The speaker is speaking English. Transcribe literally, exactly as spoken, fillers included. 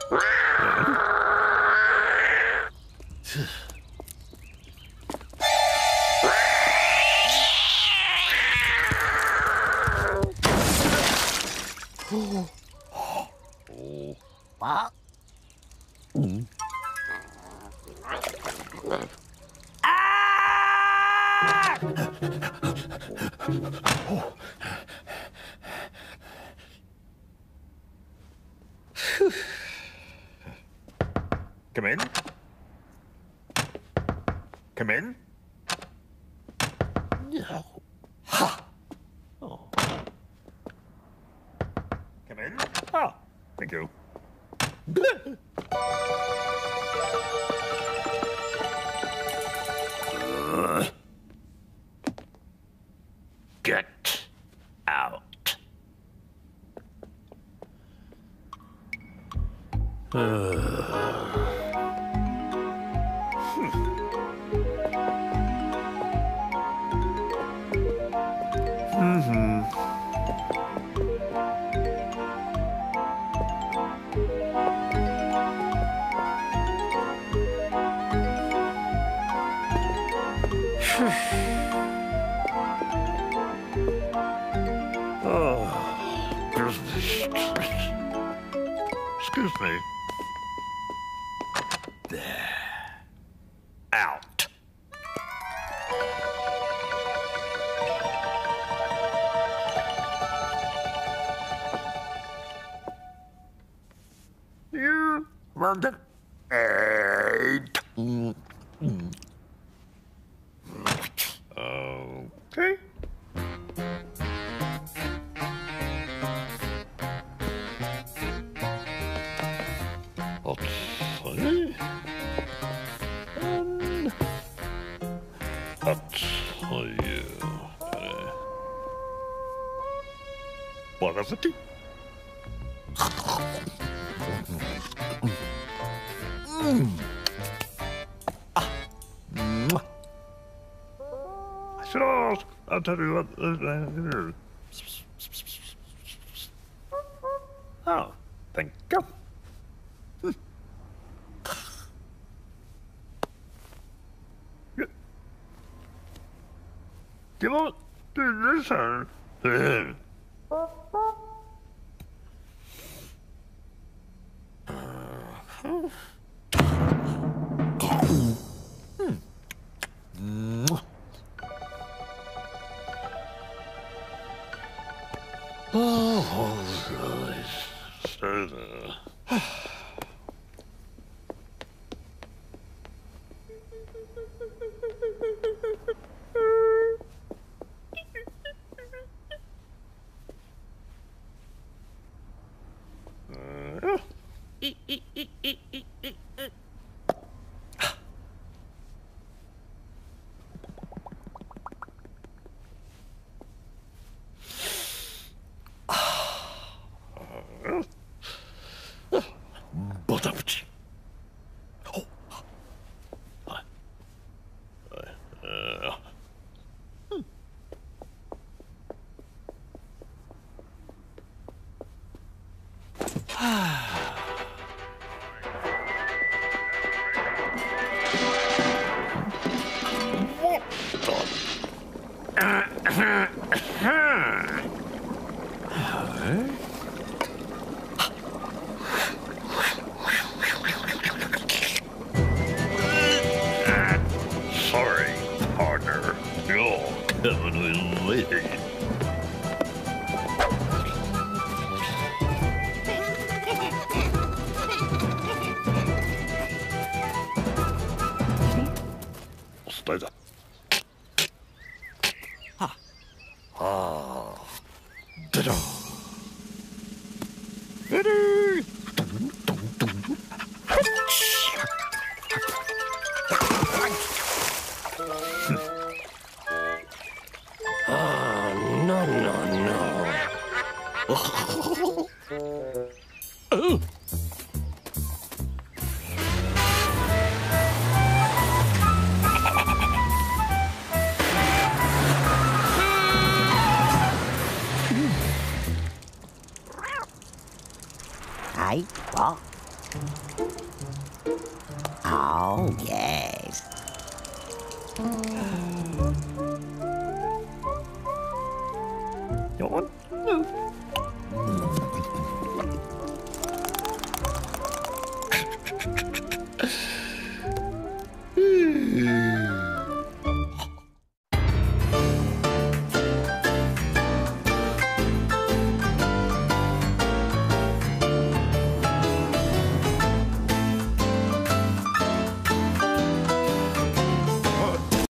What? Mm. Ah! Come in. Come in. No. Ha! Oh. Come in. Ah, thank you. Uh, get out. Uh. Mm-hmm. Oh, excuse me. There. Out. You want it? Eight. Mm. Mm. Okay. Okay. And that's how you. What is it? Mm. Ah. Mwah. Sure, I'll tell you what. Uh, oh, thank you. You won't do this, huh? Hmm. Mwah. Oh, really? So there. Uh, E e e e e e. But up to oh. Uh, hmm. What the? Uh, huh? Sorry, partner. You're coming with me. Stay there. Ha. Ah. Ta-da. Ready? Ah, no, no, no. Oh. Hey, what? Oh, yes.